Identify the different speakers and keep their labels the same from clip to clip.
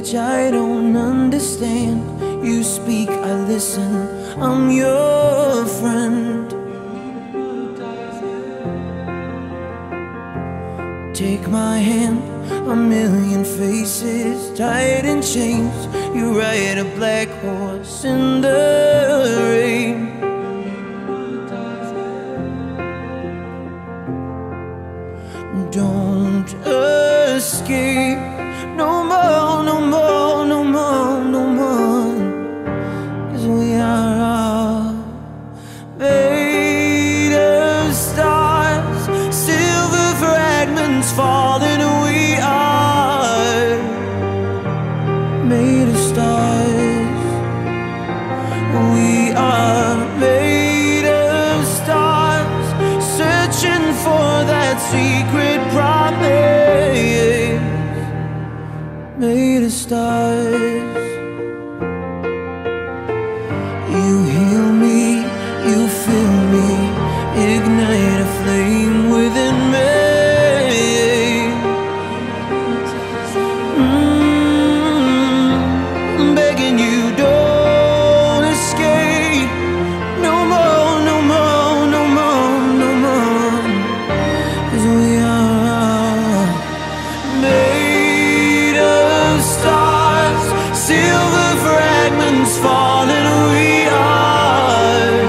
Speaker 1: language I don't understand. You speak, I listen, I'm your friend. Take my hand, a million faces tied in chains. You ride a black horse in the rain. Don't escape, no more, no more, no more, no more. 'Cause we are made of stars, silver fragments falling. We are made of stars. We are made of stars, searching for that secret promise. Made of stars. You heal me, you fill me, ignite a flame within me. I'm begging you, don't escape. No more, no more, no more, no more. 'Cause we are made of stars, silver fragments falling. We are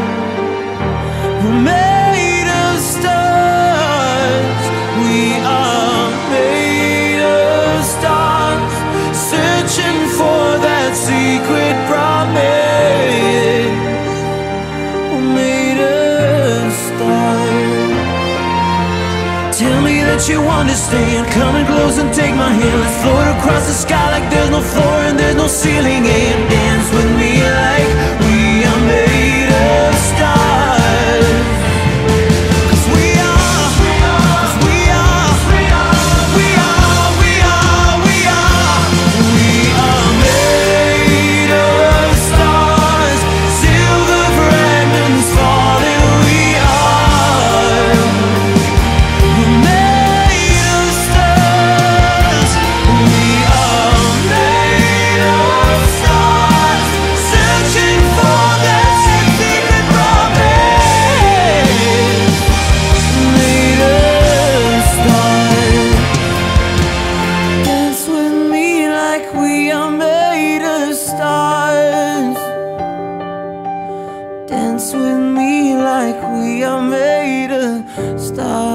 Speaker 1: made of stars. We are made of stars, searching for that secret promise. We're made of stars. Tell me that you understand. Come and close and take my hand. Let's float across the sky like there's no floor and there's no ceiling. And dance with me like we are made of stars. 'Cause we are, 'cause we are, we are, we are, we are, we are, we are made of stars, silver fragments falling. We are made of stars. We are made of stars, searching for that secret promise. Made of stars. Dance with me like we are made of stars. Dance with me like we are made of stars.